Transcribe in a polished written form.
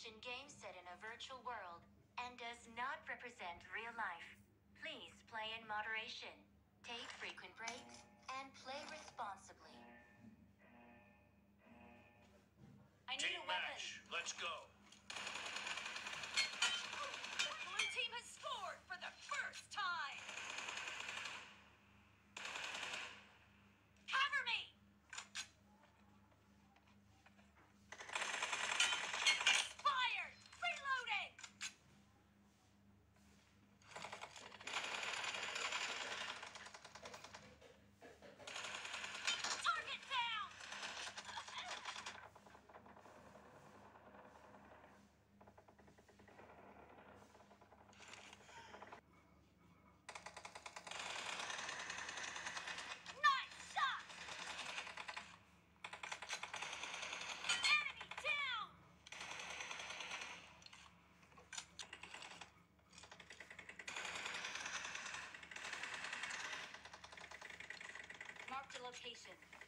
action game set in a virtual world and does not represent real life. Please play in moderation, take frequent breaks, and play responsibly. I need Team a weapon. match, let's go. The blue team has scored for the first time! Cover me! Fired! Reloading! Target down! Nice shot! Enemy down! Marked a location.